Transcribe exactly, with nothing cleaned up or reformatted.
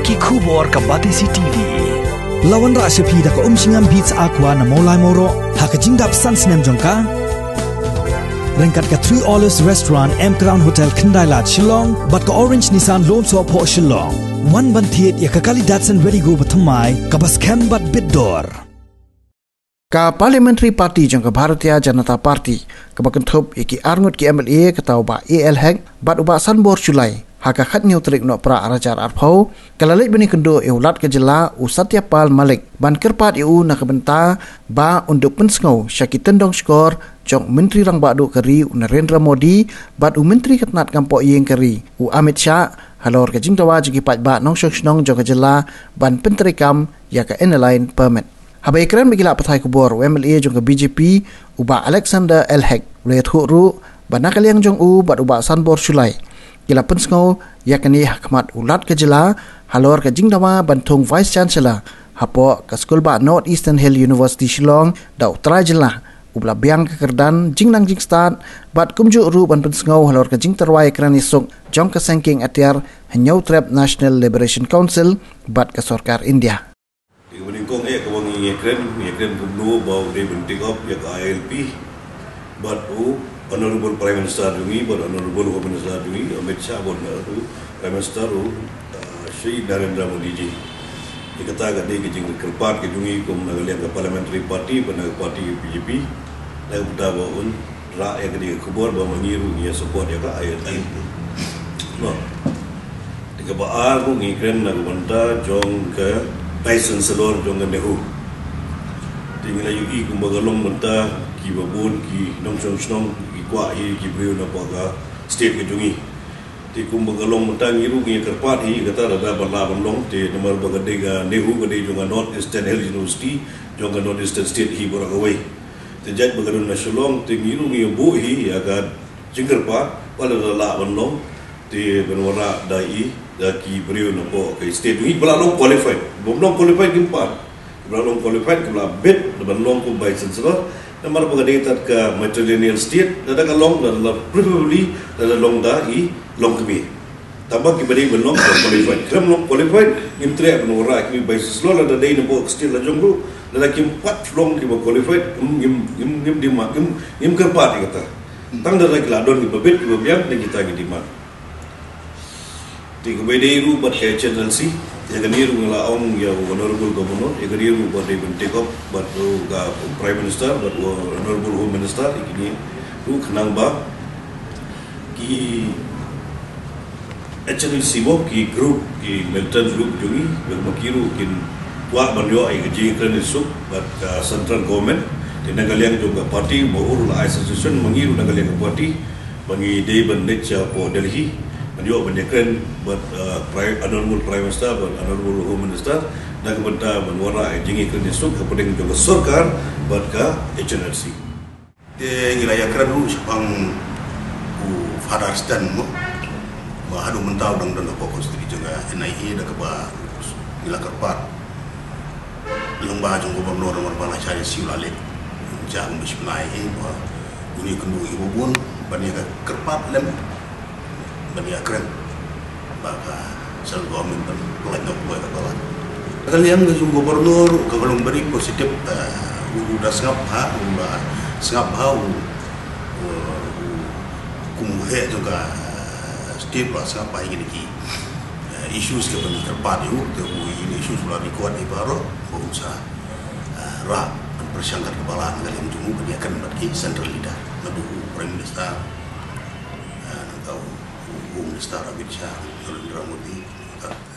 ki khubor ka Batisi T V. Lawan ra asyapi da ka umsingam beats aqua na molai moro hakajing dap sans nem jongka. Rengkat ka Three Olives Restaurant M Crown Hotel Kendailat Shillong bat ka Orange Nissan Loan So Po Shillong. One bantiet ya ka kali Datsun Ready Go bathamai ka bas kem bat bidor. Ka Parliamentary Party jong ka Bharatiya Janata Party ka bakenthop iki arngut ki M L A ka tau ba A L Hek bat uba sanbor Julai haka khat new trik no pra arajar arphau kalalik bani kendo e ulat ke jela u Satyapal Malik ban kerpat eu na kabenta ba untuk Pynsngew syakitendong skor jong menteri rang badu keri u Narendra Modi bat u menteri katnat kampo yeng keri u Amit Shah halor ke jingtawa jigi pat ba nong shong jong ke jela ban penterikam ya ka N-line permit. Habai keren bigila pathai kubor U M L A jong ke B J P uba Alexander Hnlc leit huru banakaliang jong u bat uba sanbor Julai gila Pynsngew yakni hakmat ulat ke jela halor ke jingdawa bantung Vice Chancellor hapo ke skul ba North Eastern Hill University Shillong da utara jela ubla biang ke kerdan jingnang jing start bat kumju ru ban Pynsngew halor ke jing terwai kran isuk jong ke sengking atiar Hnlc Trap National Liberation Council bat ke sorkar India. Kong eh kawang ngekren ngekren kumno bau de bentik op ya I L P but u honorable prime minister dungi but honorable home minister dungi Amit Shah bon tu prime minister u Shri Narendra Modi ji ikata ga de ke jing kerpat ke dungi kum nagalian ke parliamentary party ban party B J P la uda ba un ra ya ke de khubor ba mangiru ya support ya ka I L P no tiga ba ar ku ngekren na banta jong ke Chancellor jong Nehu tinggal yuki kumbagalong menta ki babun ki nong chong chong ki kwa hi ki brio na paga state ke jungi ti kumbagalong menta ngiru ki kerpat hi kata ada bala bamlong te nomor bagade ga Nehu gade jong North Eastern Hill University jong North Eastern State hi borak away te jaj bagadun na Shillong te ngiru ki bu hi ya ga jingkerpat wala la bamlong te benwara dai daki beliau nampak ke state ini belum qualified belum qualified keempat belum qualified kebelah bid belum pun by Chancellor dan mana pengadaan ke matrilineal state dan ada long dan preferably dan long dah i long kami tambah kibari belum qualified kalau belum qualified imtria penora kami by Chancellor ada day nampak state la jongru dan keempat long kibari qualified im im im di mak im im keempat kata tang dah lagi ladon kibabit kibabiang dan kita lagi di mak tiga bedairu buat kayak N L C ya kaniru ngala ong ya honorable governor ya kaniru buat dia bentik up buat ga prime minister buat honorable home minister ini tu kenang ba ki H N L C bo ki group ki militant group jungi bermakiru kin wa banyo ai gaji kan isuk buat central government di nagaliang juga parti mohur la association mengiru nagaliang parti bagi day bandit po Delhi Menjawab banyakan buat honorable prime minister, buat honorable home minister, dan kepada menwara jengi kernisuk kepada juga sorkar buat ke H N L C. Dia ngilaya kerana sepang u Father Stan mo, bahadu mentau dong dong fokus di juga N I A dah keba ngila kerpat, lembah jong gubernur nomor bala cari siulalik, jang bismillah ini bah bunyi kendu ibu bun, banyak kerpat lem. Bagi keren, baka sel government dan pelan nak buat apa lah. Kalian ngejung gubernur kalau beri positif, udah sengap ha, udah sengap ha, kumuhe juga setiap lah sengap ha ini ki isu sekarang ni terpadu, tu ini isu sudah dikuat di baru, berusaha rak bersangkat kepala kalian jumpa bagi akan bagi central leader, madu prime minister, atau Minister Amit Shah, Narendra Modi,